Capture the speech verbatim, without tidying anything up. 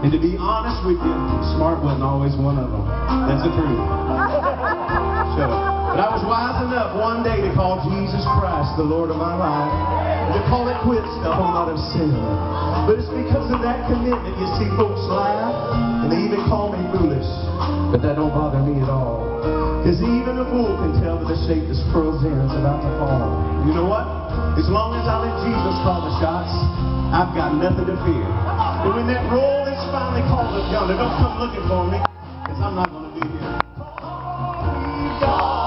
And to be honest with you, smart wasn't always one of them. That's the truth. Shut up. But I was wise enough one day to call Jesus Christ the Lord of my life, and to call it quits to a whole lot of sin. But it's because of that commitment, you see, folks laugh, and they even call me foolish. But that don't bother me at all. Because even a fool can tell by the shape this pearl's in is about to fall. You know what? As long as I let Jesus call the shots, I've got nothing to fear. And when that roll is finally called up yonder, don't come looking for me, because I'm not going to be here.